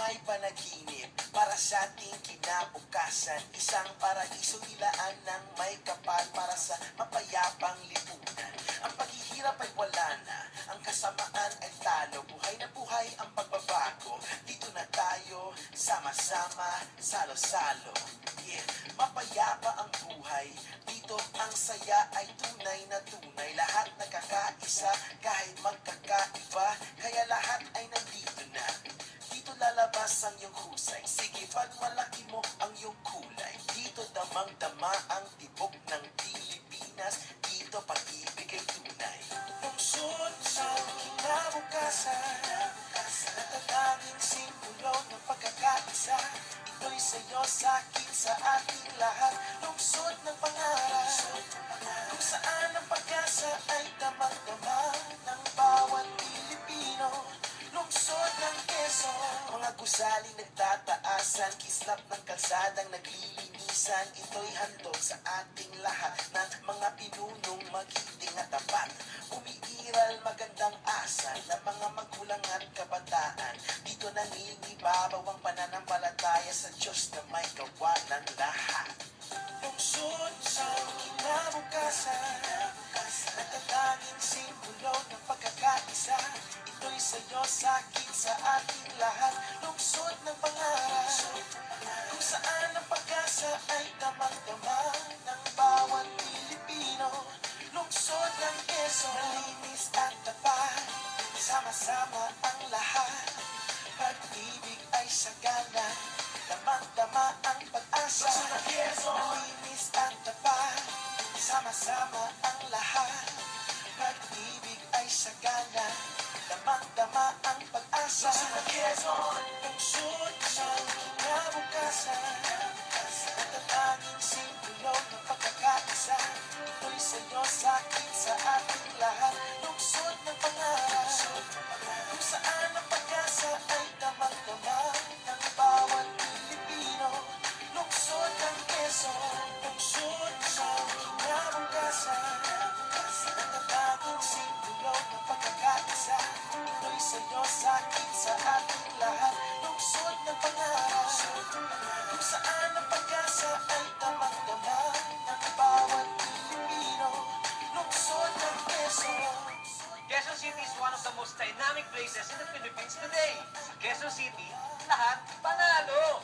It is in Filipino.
may panaginip para sa ating kinabukasan. Isang paraiso nilaan ng may kapal para sa mapayapang lipunan. Ang paghihirap ay wala na, ang kasamaan ay talo. Buhay na buhay ang pagbabago. Dito na tayo, sama-sama, salo-salo. Yeah, mapayapa ang buhay. Dito ang saya ay tunay na tunay. Lahat nagkakaisa kahit magkakaiba. Kaya lahat ay nandito na. Dito lalabas ang iyong husay. Sige, pagmalaki mo ang iyong kulay. Dito damang-dama ang tibok ng Pilipinas. Dito pag-ibig ay tunay. Lungsod sa kinabukasan, natatanging simbolo ng pagkakaisa. Ito'y sa'yo, sa'kin, sa ating lahat. Lungsod ng pangarap, kung saan ang pag-asa ay damang-dama ng bawat Pilipino. Lungsod ng Quezon, mga gusaling nagtataasan, kislap ng kalsadang naglilinisan. Ito'y handog sa ating lahat ng mga pinunong magiting at tapat. Umiiral magandang asal ng mga magulang at kabataan. Dito nangingibabaw ang pananampalataya sa Diyos na may gawa ng lahat. Lungsod sa kinabukasan, natatanging simbolo ng pagkakaisa. Ito'y sa'yo, sa'kin, sa ating lahat. Lungsod ng pangarap, kung saan ang pag-asa ay damang-dama ng bawat Pilipino. Lungsod ng Quezon, malinis at tapat, sama-sama ang lahat. Pag-ibig ay sagana, damang-dama ang pag-asa. Lungsod ng Quezon, malinis at tapat, sama-sama ang lahat. Pag-ibig ay sagana, damang-dama ang pag-asa. Lungsod ng Quezon, lungsod ng kinabukasan, natatanging simbolo ng pagkakaisa. Ito'y sa'yo, sa'kin, sa ating lahat. Lungsod ng pangarap, kung saan ang pag-asa ay damang-dama ng bawat Pilipino. Lungsod ng Quezon, lungsod ng kinabukasan, natatanging simbolo ng pagkakaisa. Ito'y sa'yo, sa'kin, sa ating lahat. Lungsod ng pangarap, kung saan ang pag-asa ay damang-dama ng bawat Pilipino. Lungsod ng Quezon. Quezon City is one of the most dynamic places in the Philippines today. Sa Quezon City, lahat panalo!